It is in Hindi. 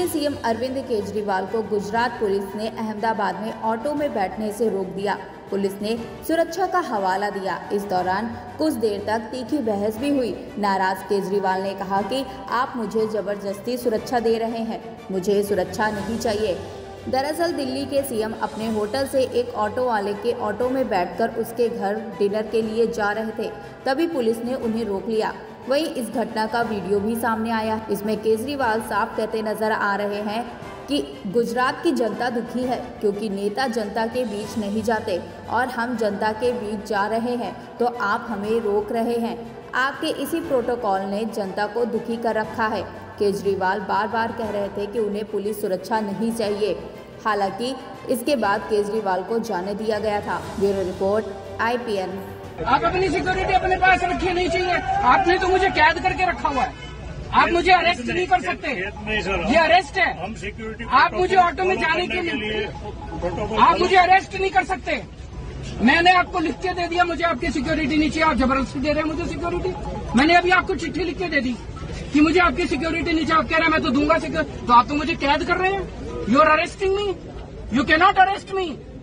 सीएम अरविंद केजरीवाल को गुजरात पुलिस ने अहमदाबाद में ऑटो में बैठने से रोक दिया। पुलिस ने सुरक्षा का हवाला दिया। इस दौरान कुछ देर तक तीखी बहस भी हुई। नाराज केजरीवाल ने कहा कि आप मुझे जबरदस्ती सुरक्षा दे रहे हैं, मुझे सुरक्षा नहीं चाहिए। दरअसल दिल्ली के सीएम अपने होटल से एक ऑटो वाले के ऑटो में बैठकर उसके घर डिनर के लिए जा रहे थे, तभी पुलिस ने उन्हें रोक लिया। वहीं इस घटना का वीडियो भी सामने आया। इसमें केजरीवाल साफ कहते नजर आ रहे हैं कि गुजरात की जनता दुखी है क्योंकि नेता जनता के बीच नहीं जाते और हम जनता के बीच जा रहे हैं तो आप हमें रोक रहे हैं। आपके इसी प्रोटोकॉल ने जनता को दुखी कर रखा है। केजरीवाल बार बार कह रहे थे कि उन्हें पुलिस सुरक्षा नहीं चाहिए। हालांकि इसके बाद केजरीवाल को जाने दिया गया था। Bureau report IPN। आप अपनी सिक्योरिटी अपने पास रखिए, नहीं चाहिए। आपने तो मुझे कैद करके रखा हुआ है, आप मुझे अरेस्ट नहीं कर सकते। ये अरेस्ट है। हम सिक्योरिटी आप मुझे ऑटो में जाने के लिए आप मुझे अरेस्ट नहीं कर सकते। मैंने आपको लिख के दे दिया, मुझे आपकी सिक्योरिटी नहीं चाहिए। आप जबरदस्ती दे रहे हैं मुझे सिक्योरिटी। मैंने अभी आपको चिट्ठी लिख के दे दी कि मुझे आपकी सिक्योरिटी नहीं चाहिए। आप कह रहे हैं मैं तो दूंगा सिक्योरिटी, तो आप तो मुझे कैद कर रहे हैं। You are arresting me, you can not arrest me.